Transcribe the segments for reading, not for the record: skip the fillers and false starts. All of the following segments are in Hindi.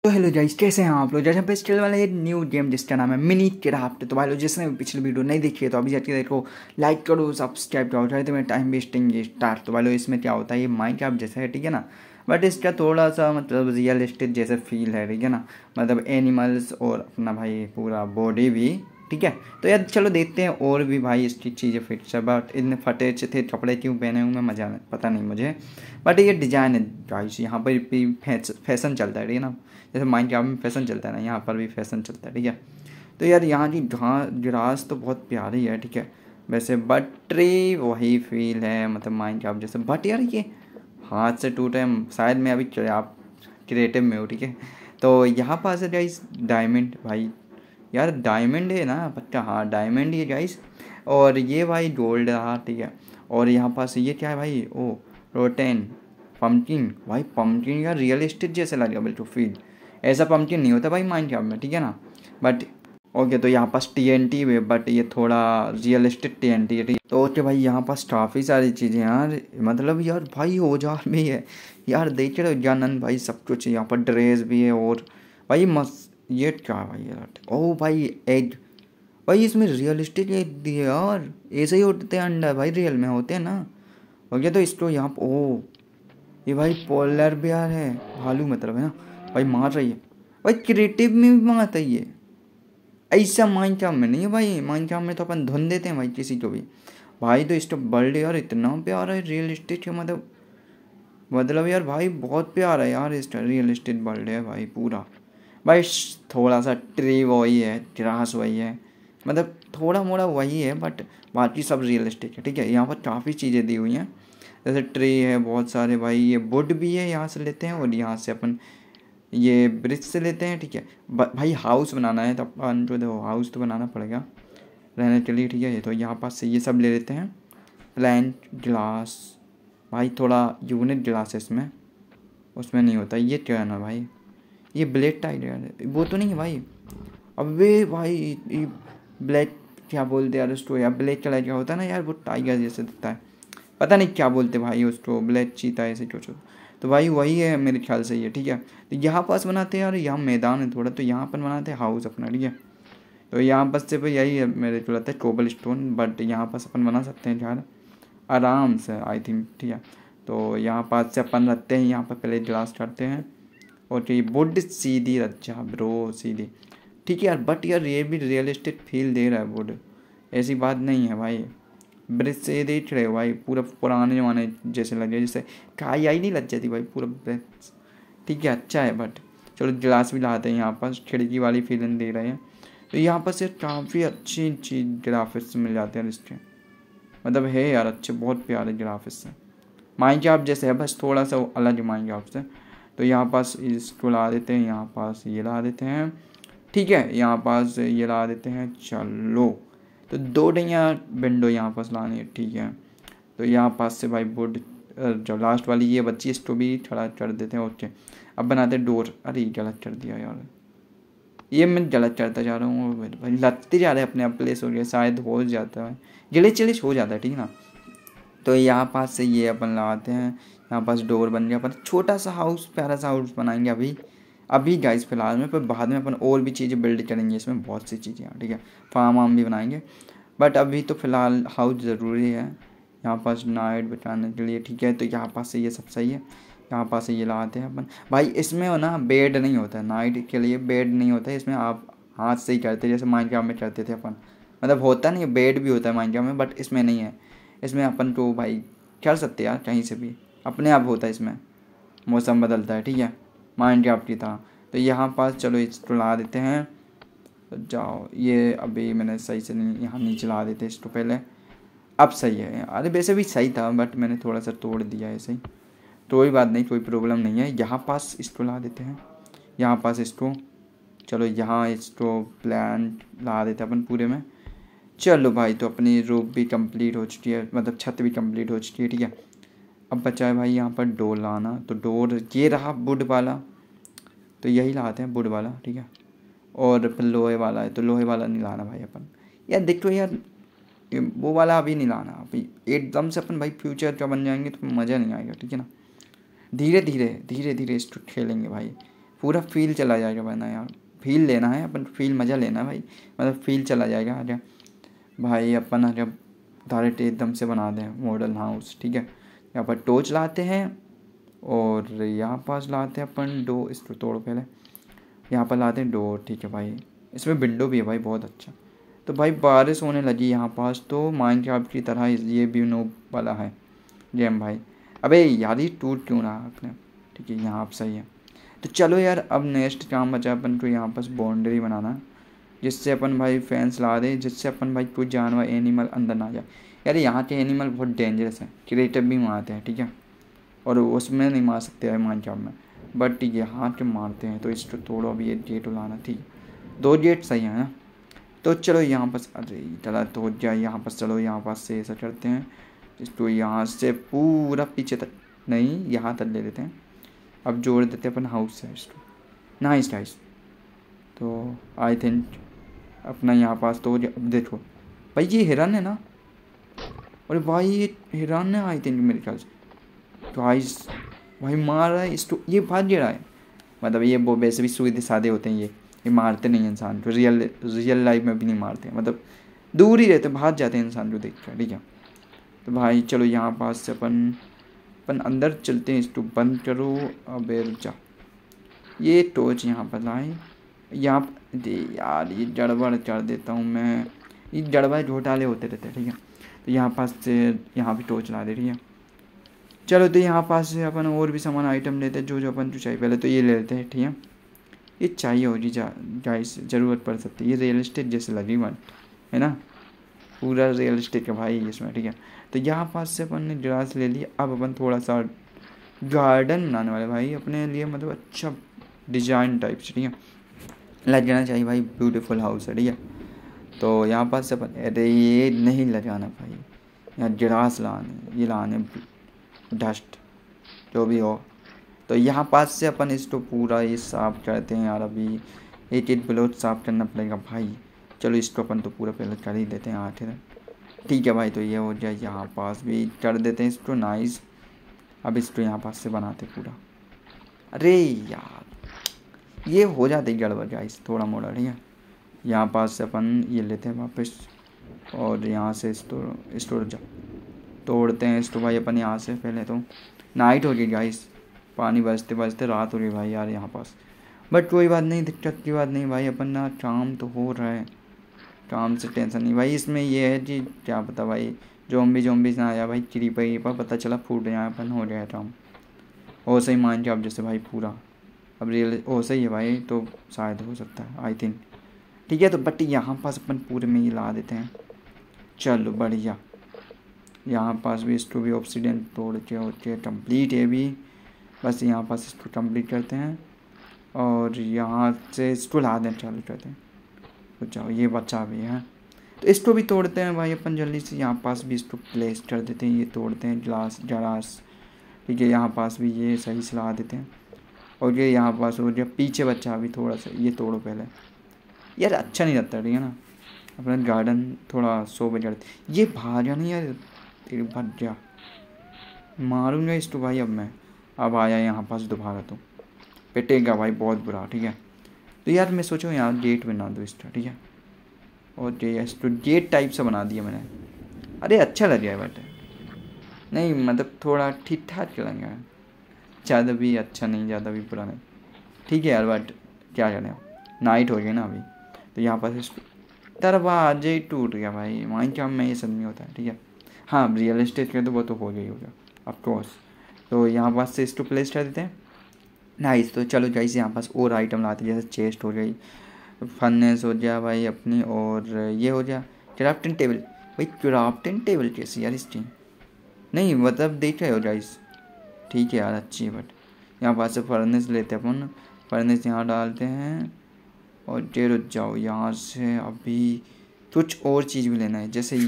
तो हेलो गाइस, कैसे हैं आप लोग। जैसे पे चलने वाला ये न्यू गेम जिसका नाम है मिनी क्राफ्ट। तो भाई लोग जिसने पिछली वीडियो नहीं देखी है तो अभी जाके देखो, लाइक करो, सब्सक्राइब करो। चाहे तो मैं टाइम वेस्टिंग स्टार्ट। तो भाई लोग इसमें क्या होता है, ये माइनक्राफ्ट जैसा है, ठीक है ना, बट इसका थोड़ा सा मतलब रियलिस्टिक जैसे फील है, ठीक है ना, मतलब एनिमल्स और अपना भाई पूरा बॉडी भी, ठीक है। तो यार चलो देखते हैं और भी भाई इसकी चीज़ें फिक्स है, बट इतने फटे थे कपड़े क्यों पहने हुए मजा नहीं, पता नहीं मुझे, बट ये डिज़ाइन है गाइस। यहाँ पर भी फैशन चलता है, ठीक है ना, जैसे माइनक्राफ्ट में फैशन चलता है ना, यहाँ पर भी फैशन चलता है, ठीक है। तो यार यहाँ की ग्रास तो बहुत प्यारी है, ठीक है वैसे, बट ट्री वही फील है मतलब माइनक्राफ्ट जैसे, बट यार ये हाथ से टूटे शायद मैं अभी क्रिएटिव में हूँ, ठीक है। तो यहाँ पास है गाइस डायमंड भाई, यार डायमंड है ना पक्का, हाँ डायमंड ही है गाइस। और ये भाई गोल्ड रहा, ठीक है। और यहाँ पास ये क्या है भाई, ओ रोटेन पम्पकिन भाई, पम्पकिन यार रियलिस्टिक जैसे लगा बिल्कुल फील, ऐसा पम्पकिन नहीं होता भाई माइनक्राफ्ट में, ठीक है ना। बट ओके, तो यहाँ पास TNT है, बट ये थोड़ा रियलिस्टिक TNT है, ठीक है। तो ओके भाई, यहाँ पास काफ़ी सारी चीज़ें यार, मतलब यार भाई औजार भी है यार, देख रहे हो जानन भाई, सब कुछ यहाँ पर ड्रेस भी है। और भाई मस्त, ये क्या है भाई यार, ओ भाई एग भाई, इसमें रियलिस्टिक एग दिए यार, ऐसे ही होते हैं अंडा भाई, रियल में होते हैं ना। हो गया, तो इसको यहाँ पर ओ ये भाई पोलर बेयर है, भालू मतलब है ना भाई, मार रही है भाई, क्रिएटिव में भी मारता है ये, ऐसा माइनक्राफ्ट में नहीं है भाई। माइनक्राफ्ट में तो अपन धुन देते हैं भाई किसी को भी भाई। तो इसका बर्ड यार इतना प्यारा है, रियलिस्टिक है, मतलब यार भाई बहुत प्यारा है यार, इसका रियलिस्टिक बर्ड है भाई पूरा भाई। थोड़ा सा ट्री वही है, ग्रास वही है, मतलब थोड़ा मोड़ा वही है, बट बाकी सब रियलिस्टिक है, ठीक है। यहाँ पर काफ़ी चीज़ें दी हुई हैं, जैसे ट्री है बहुत सारे भाई, ये वुड भी है, यहाँ से लेते हैं, और यहाँ से अपन ये ब्रिज से लेते हैं, ठीक है। भाई हाउस बनाना है तो अपन जो देखो हाउस तो बनाना पड़ेगा रहने के लिए, ठीक है। तो यहाँ पास से ये सब ले लेते हैं, प्लांट ग्लास भाई, थोड़ा यूनिक ग्लास है इसमें, उसमें नहीं होता। ये क्या है ना भाई, ये ब्लेड टाइगर वो तो नहीं है भाई, अबे भाई ये ब्लैक क्या बोलते हैं यार उसको, यार ब्लैक कलर का होता है ना यार, वो टाइगर जैसे दिखता है, पता नहीं क्या बोलते भाई उसको, ब्लैक चीता ऐसे कुछ। तो भाई वही है मेरे ख्याल से ये, ठीक है। तो यहाँ पास बनाते हैं यार, यहाँ मैदान है थोड़ा, तो यहाँ पर बनाते हैं हाउस अपना, ठीक है। तो यहाँ पास से भाई यही है मेरे को लगता है कोबल स्टोन, बट यहाँ पास अपन बना सकते हैं यार आराम से आई थिंक, ठीक है। तो यहाँ पास से अपन रखते हैं, यहाँ पर पहले ग्लास करते हैं, और ये वुड सीधी अच्छा ब्रो सीधी, ठीक है यार। बट यार ये भी रियलिस्टिक फील दे रहा है वुड, ऐसी बात नहीं है भाई। ब्रिज से ये देख रहे हो भाई, पूरा पुराने ज़माने जैसे लगे, जैसे काई आई नहीं लग जाती भाई पूरा ब्रिज, ठीक है अच्छा है। बट चलो ग्लास भी लाते हैं, यहाँ पर खिड़की वाली फीलिंग दे रहे हैं। तो यहाँ पर से काफ़ी अच्छी चीज़ ग्राफिक्स मिल जाते हैं इसके, मतलब है यार अच्छे, बहुत प्यारे ग्राफिक्स हैं, माइनक्राफ्ट जैसे है बस थोड़ा सा अलग है माइनक्राफ्ट से। तो यहाँ पास इसको ला देते हैं, यहाँ पास ये ला देते हैं, ठीक है, यहाँ पास ये ला देते हैं। चलो तो 2 डैया विंडो यहाँ पास लानी है, ठीक है। तो यहाँ पास से भाई वुड जो लास्ट वाली ये बच्ची, इसको भी खड़ा कर देते हैं। ओके, अब बनाते हैं डोर, अरे गलत कर दिया यार, ये मैं गलत करता जा रहा हूँ भाई, लगते जा रहे हैं अपने आप, प्लेस हो गया शायद, हो जाता है गिलिच हो जाता है, ठीक है ना। तो यहाँ पास से ये अपन लगाते हैं, यहाँ पास डोर बन गया, अपन छोटा सा हाउस, प्यारा सा हाउस बनाएंगे अभी गाइस फिलहाल में, पर बाद में अपन और भी चीज़ें बिल्ड करेंगे इसमें, बहुत सी चीज़ें हैं, ठीक है, फार्म वार्म भी बनाएंगे, बट अभी तो फ़िलहाल हाउस ज़रूरी है यहाँ पास नाइट बचाने के लिए, ठीक है। तो यहाँ पास से ये सब सही है, यहाँ पास से ये लगाते हैं अपन भाई। इसमें हो ना बेड नहीं होता है, नाइट के लिए बेड नहीं होता है इसमें, आप हाथ से ही करते जैसे माइनक्राफ्ट में करते थे अपन, मतलब होता नहीं बेड भी होता है माइनक्राफ्ट में, बट इसमें नहीं है। इसमें अपन को भाई कर सकते यार कहीं से भी, अपने आप होता है इसमें, मौसम बदलता है, ठीक है, माइनक्राफ्ट की तरह। तो यहाँ पास चलो इसको ला देते हैं, तो जाओ ये अभी मैंने सही से नहीं, यहाँ नीचे ला देते इसको पहले, अब सही है। अरे वैसे भी सही था, बट मैंने थोड़ा सा तोड़ दिया ऐसे ही, तो कोई बात नहीं, कोई प्रॉब्लम नहीं है। यहाँ पास इसको ला देते हैं, यहाँ पास इसको, चलो यहाँ इसको प्लांट ला देते हैं अपन पूरे में। चलो भाई, तो अपनी रूफ भी कंप्लीट हो चुकी है, मतलब छत भी कंप्लीट हो चुकी है, ठीक है। अब बचा है भाई यहाँ पर डोर लाना, तो डोर ये रहा वुड वाला, तो यही लाते हैं वुड वाला, ठीक है। और फिर लोहे वाला है, तो लोहे वाला नहीं लाना भाई अपन, यार देखो यार वो वाला अभी नहीं लाना, अभी एकदम से अपन भाई फ्यूचर का बन जाएंगे तो मज़ा नहीं आएगा, ठीक है ना। धीरे धीरे इसको खेलेंगे भाई, पूरा फील चला जाएगा वरना यार, फील लेना है अपन, फील मज़ा लेना है भाई, मतलब फील चला जाएगा। आजा भाई अपन आजा डायरेक्ट एकदम से बना दें मॉडल हाउस। ठीक है, यहाँ पर टॉर्च लाते हैं और यहाँ पास लाते हैं अपन डोर, इसको तोड़ो पहले, यहाँ पर लाते हैं डोर। ठीक है भाई, इसमें विंडो भी है भाई, बहुत अच्छा। तो भाई बारिश होने लगी यहाँ पास, तो माइनक्राफ्ट की तरह ये भी नोब वाला है गेम भाई। अबे यार ये टूट क्यों रहा आपने। ठीक है, यहाँ आप सही है। तो चलो यार, अब नेक्स्ट काम बचा अपन को यहाँ पास बाउंड्री बनाना, जिससे अपन भाई फेंस ला दें, जिससे अपन भाई कोई जानवर एनिमल अंदर ना जाए। यार यहाँ के एनिमल बहुत डेंजरस हैं, क्रिएटिव भी मारते हैं। ठीक है, और उसमें नहीं मार सकते हैं माइनक्राफ्ट में, बट यहाँ के मारते हैं। तो इसको तोड़ो, अभी ये गेट लाना। ठीक है, 2 गेट सही है ना। तो चलो यहाँ पास, अरे चला तो जाए यहाँ पास, चलो यहाँ पास से ऐसा करते हैं, इसको यहाँ से पूरा पीछे तक नहीं, यहाँ तक ले लेते हैं। अब जोड़ देते हैं अपन हाउस से इसको। Nice nice. तो आई थिंक अपना यहाँ पास तो अब देखो भाई, ये हिरन है ना, अरे भाई ये हिरन है आई थिंक मेरे ख्याल से। तो भाई मार रहा है इसको, ये भाग रहा है, मतलब ये वो वैसे भी सीधे साधे होते हैं, ये मारते नहीं हैं इंसान को, रियल लाइफ में भी नहीं मारते हैं, मतलब दूर ही रहते, भाग जाते हैं इंसान को देख कर। ठीक है, तो भाई चलो यहाँ पास से अपन अंदर चलते हैं, इसको बंद करो। अब जा, ये टॉर्च यहाँ पर लाए, यहाँ दे यार, ये गड़बड़ कर देता हूँ मैं, ये गड़बड़ घोटाले होते रहते हैं। ठीक है, तो यहाँ पास से यहाँ भी टॉर्च ला दे रही है। चलो तो यहाँ पास से अपन और भी सामान आइटम लेते हैं, जो जो अपन को चाहिए। पहले तो ये ले लेते हैं। ठीक है, ये चाहिए होगी गाइस, ज़रूरत पड़ सकती है, ये रियल एस्टेट जैसे लगी मन है ना, पूरा रियल एस्टेट का भाई इसमें। ठीक है, तो यहाँ पास से अपन ने ग्रास ले लिया। अब अपन थोड़ा सा गार्डन बनाने वाले भाई अपने लिए, मतलब अच्छा डिजाइन टाइप से। ठीक है, लगाना चाहिए भाई, ब्यूटीफुल हाउस है। ठीक है, तो यहाँ पास से अपन, अरे ये नहीं लगाना भाई, यहाँ ग्रास लाने, ये लाने डस्ट जो भी हो। तो यहाँ पास से अपन इसको पूरा ये साफ़ करते हैं यार, अभी एक ब्लॉक साफ़ करना पड़ेगा भाई। चलो इसको अपन तो पूरा पहले कर ही देते हैं 8 है। ठीक है भाई, तो ये हो जाए, यहाँ पास भी कर देते हैं इसको। नाइस, अब इसको यहाँ पास से बनाते पूरा। अरे यार ये हो जाते गड़बड़ गाइस, थोड़ा मोड़ा। ठीक है, यहाँ पास से अपन ये लेते हैं वापस, और यहाँ से इसको तोड़ते हैं इसको भाई अपन यहाँ से। पहले तो नाइट हो गई गाइस, पानी बजते बजते रात हो गई भाई यार यहाँ पास, बट कोई बात नहीं, दिक्कत की बात नहीं भाई, अपन ना काम तो हो रहा है, काम से टेंशन नहीं भाई। इसमें ये है कि क्या पता भाई जोम्बी ना आया भाई, क्रीपर पता चला फूट गया, अपन हो गया काम। और सही मान के आप जैसे भाई पूरा अब रियल हो सही है भाई, तो शायद हो सकता है आई थिंक। ठीक है, तो बट यहाँ पास अपन पूरे में ही ला देते हैं। चलो बढ़िया, यहाँ पास भी इसको भी ऑब्सीडियन तोड़ के कंप्लीट है भी, बस यहाँ पास इसको कंप्लीट करते हैं और यहाँ से इसको ला दें चालू करते हैं। तो जाओ, ये बच्चा भी है, तो इसको भी तोड़ते हैं भाई अपन जल्दी से। यहाँ पास भी इसको प्लेस कर देते हैं, ये तोड़ते हैं ग्लास। ठीक है, यहाँ पास भी ये सही से ला देते हैं, और ये यहाँ पास हो गया। पीछे बच्चा भी थोड़ा सा, ये तोड़ो पहले यार, अच्छा नहीं लगता। ठीक है ना, अपना गार्डन थोड़ा शो बजा। ये भाजा नहीं यार, भट जा, मारूंगा इसको भाई। अब आया यहाँ पास दोबारा तो पिटेगा भाई बहुत बुरा। ठीक है, तो यार मैं सोचूँ यहाँ गेट बना दूँ इसका। ठीक है, और ये इसको गेट टाइप से बना दिया मैंने। अरे अच्छा लग गया बट नहीं, मतलब थोड़ा ठीक ठाक लग गया, ज़्यादा भी अच्छा नहीं, ज़्यादा भी बुरा नहीं। ठीक है यार, बट क्या करें, नाइट हो गई ना अभी। तो यहाँ पास इसको दरवाजे टूट गया भाई, माइनक्राफ्ट में ये सब नहीं होता है। ठीक है, हाँ रियल एस्टेट के तो वो तो हो गई होगा ऑफकोर्स। तो यहाँ पास से इसको प्लेस कर देते हैं। नाइस, तो चलो गाइस यहाँ पास और आइटम लाते हैं, जैसे चेस्ट हो गई, फर्नेस हो गया भाई अपनी, और ये हो गया क्राफ्टिंग टेबल। भाई क्राफ्टिंग टेबल कैसी यार इसकी, नहीं मतलब देख रहे हो गाइस। ठीक है यार अच्छी है, बट यहाँ पास से फर्नेस लेते हैं अपन, फर्नेस यहाँ डालते हैं और रुक जाओ। यहाँ से अभी कुछ और चीज़ भी लेना है, जैसे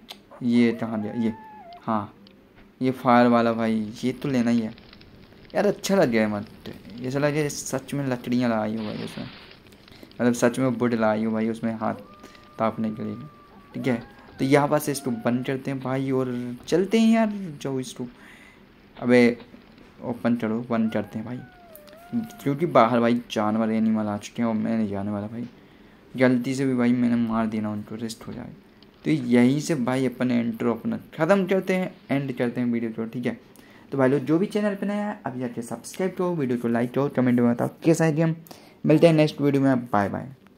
ये कहाँ गया ये, हाँ ये फायर वाला भाई, ये तो लेना ही है यार। अच्छा लग गया है, मत ऐसा लग गया सच में लकड़ियाँ लाई हो भाई उसमें, मतलब सच में वुड लाई हो भाई उसमें हाथ तापने के लिए। ठीक है, तो यहाँ पास इसको बंद करते हैं भाई और चलते हैं यार। जाओ इसको, अबे ओपन करो, बंद करते हैं भाई। क्योंकि बाहर भाई जानवर एनिमल आ चुके हैं और मैं नहीं जाने वाला भाई, गलती से भी भाई मैंने मार देना उनको, रेस्ट हो जाए। तो यहीं से भाई अपन इंट्रो अपना ख़त्म करते हैं, एंड करते हैं वीडियो को, ठीक है। तो भाई लोग जो भी चैनल पे नया है अभी जाके सब्सक्राइब करो, वीडियो को लाइक करो, कमेंट में बताओ कैसा है गेम। मिलते हैं नेक्स्ट वीडियो में, बाय बाय।